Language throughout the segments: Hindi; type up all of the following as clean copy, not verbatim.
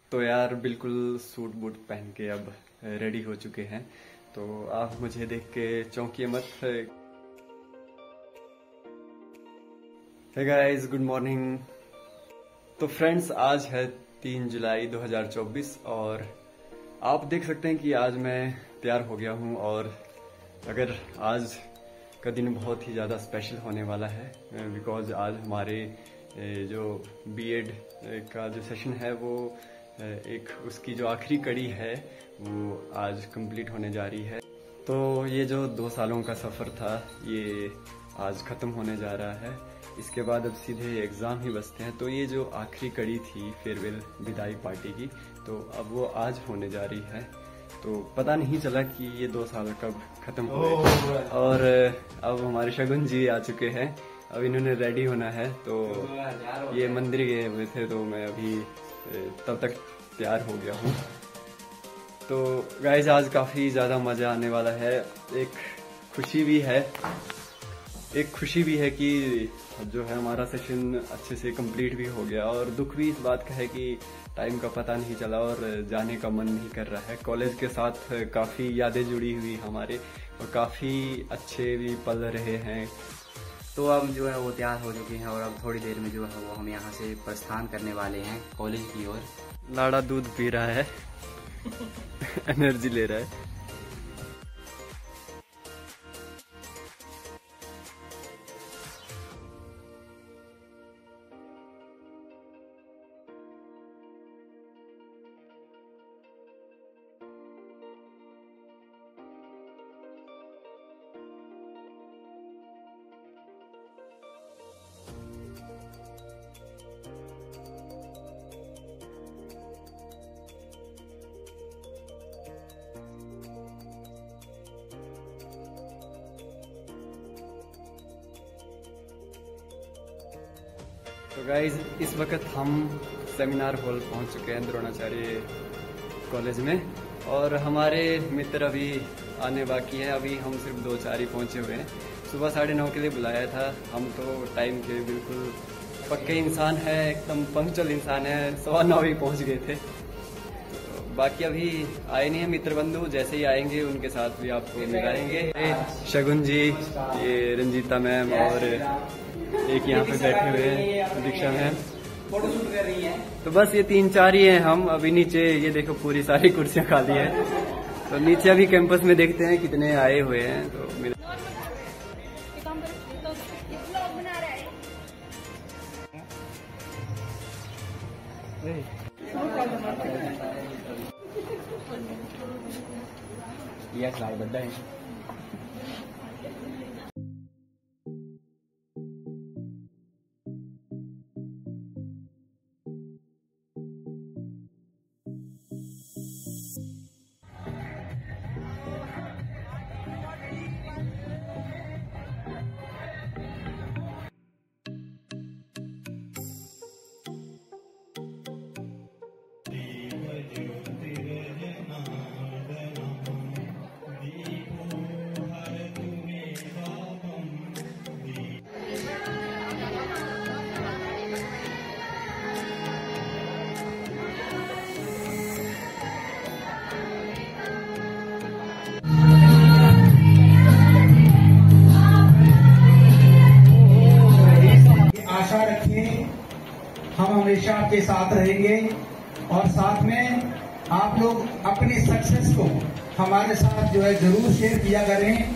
तो यार बिल्कुल सूट बूट पहन के अब रेडी हो चुके हैं, तो आप मुझे देख के चौंकिए मत। Hey guys, good morning. तो फ्रेंड्स, आज है 3 जुलाई 2024 और आप देख सकते हैं कि आज मैं तैयार हो गया हूं। और अगर आज का दिन बहुत ही ज़्यादा स्पेशल होने वाला है, बिकॉज आज हमारे जो बीएड का जो सेशन है वो एक उसकी जो आखिरी कड़ी है वो आज कंप्लीट होने जा रही है। तो ये जो 2 सालों का सफ़र था ये आज ख़त्म होने जा रहा है। इसके बाद अब सीधे एग्ज़ाम ही बचते हैं। तो ये जो आखिरी कड़ी थी फेयरवेल विदाई पार्टी की, तो अब वो आज होने जा रही है। तो पता नहीं चला कि ये 2 साल कब ख़त्म हुए। और अब हमारे शगुन जी आ चुके हैं, अब इन्होंने रेडी होना है। तो ये मंदिर गए हुए थे, तो मैं अभी तब तक तैयार हो गया हूँ। तो गाइस, आज काफ़ी ज़्यादा मज़ा आने वाला है। एक खुशी भी है कि जो है हमारा सेशन अच्छे से कंप्लीट भी हो गया, और दुख भी इस बात का है कि टाइम का पता नहीं चला और जाने का मन नहीं कर रहा है। कॉलेज के साथ काफ़ी यादें जुड़ी हुई हमारे, और काफ़ी अच्छे भी पल रहे हैं। तो अब जो है वो तैयार हो चुके हैं और अब थोड़ी देर में जो है वो हम यहाँ से प्रस्थान करने वाले हैं कॉलेज की ओर। लाड़ा दूध पी रहा है एनर्जी ले रहा है। तो गाइज, इस वक्त हम सेमिनार हॉल पहुंच चुके हैं द्रोणाचार्य कॉलेज में, और हमारे मित्र अभी आने बाकी हैं। अभी हम सिर्फ 2-4 ही पहुंचे हुए हैं। सुबह 9:30 के लिए बुलाया था। हम तो टाइम के बिल्कुल पक्के इंसान हैं, एकदम पंक्चुअल इंसान हैं। 9:15 ही पहुंच गए थे। तो बाकी अभी आए नहीं है मित्र बंधु, जैसे ही आएंगे उनके साथ भी आपको मिलाएंगे। शगुन जी, ये रंजीता मैम, और एक यहाँ पे बैठे हुए हैं दीक्षा मैम, फोटो शूट कर रही हैं। तो बस ये 3-4 ही हैं हम। अभी नीचे ये देखो पूरी सारी कुर्सियां खाली हैं। तो नीचे अभी कैंपस में देखते हैं कितने आए हुए हैं। तो ये स्लाइड बड़ा है। हम हमेशा आपके साथ रहेंगे, और साथ में आप लोग अपनी सक्सेस को हमारे साथ जो है जरूर शेयर किया करें।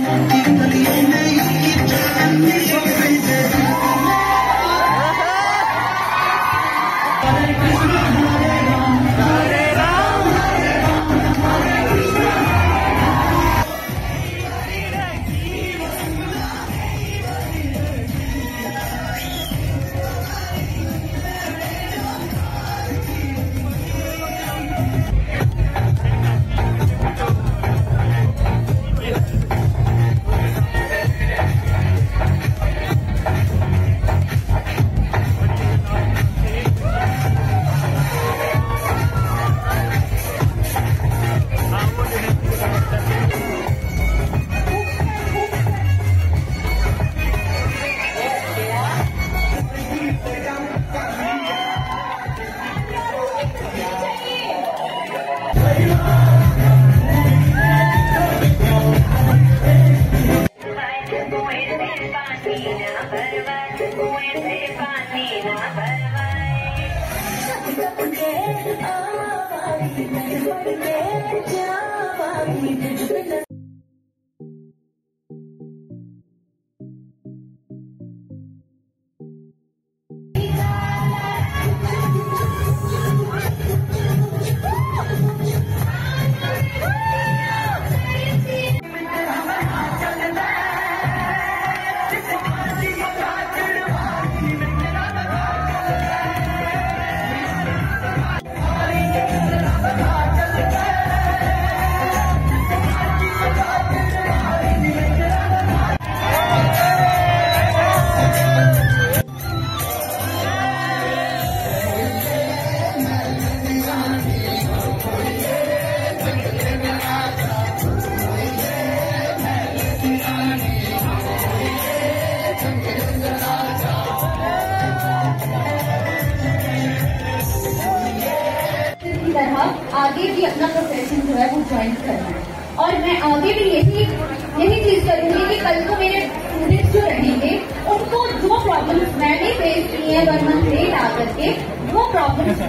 आगे भी अपना प्रोफेशन जो है वो ज्वाइन करना है। और मैं आगे भी यही चीज करूंगी कि कल को मेरे स्टूडेंट्स जो रहेंगे उनको जो प्रॉब्लम्स मैंने फेस की है 1 मंथ लेट आकर के वो प्रॉब्लम्स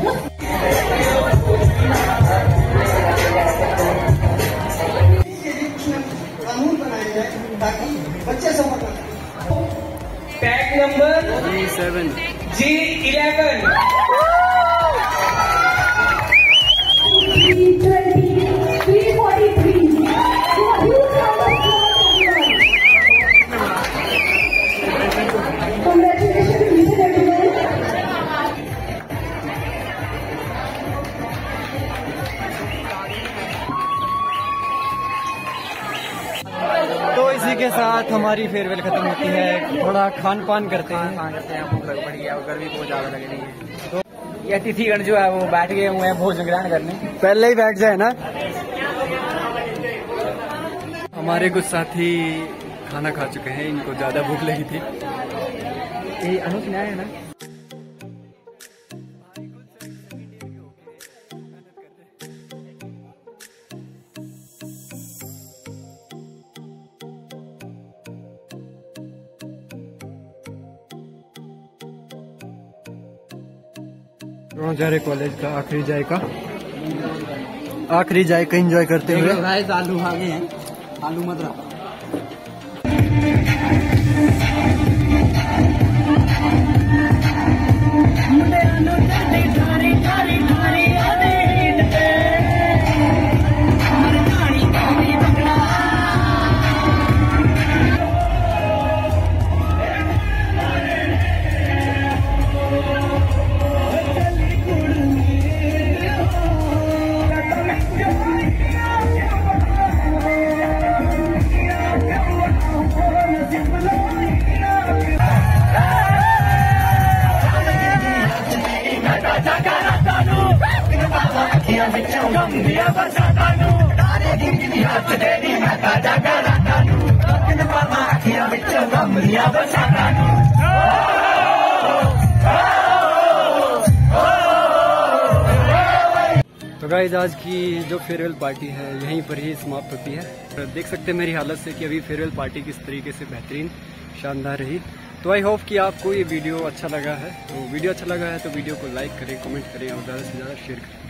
कानून बनाए जाए ताकि बच्चे समझ सकें। टैग नंबर G11 तो इसी के साथ हमारी फेयरवेल खत्म होती है। थोड़ा खान पान करते हैं। भूख लग पड़ी है और गर्मी बहुत ज्यादा लग रही है। तो ये अतिथिगण जो है वो बैठ गए हुए हैं भोजन ग्रहण करने। पहले ही बैठ जाए ना। हमारे कुछ साथी खाना खा चुके हैं, इनको ज्यादा भूख लगी थी। ये अनुज है ना। जा रहे कॉलेज का आखिरी जायका एंजॉय करते हुए। आलू आगे हैं, आलू मत रहा। तो गाइस आज की जो फेयरवेल पार्टी है यहीं पर ही समाप्त होती है। देख सकते हैं मेरी हालत से कि अभी फेयरवेल पार्टी किस तरीके से बेहतरीन शानदार रही। तो आई होप कि आपको ये वीडियो अच्छा लगा है। तो वीडियो अच्छा लगा है तो वीडियो को लाइक करें, कमेंट करें और ज़्यादा से ज़्यादा शेयर करें।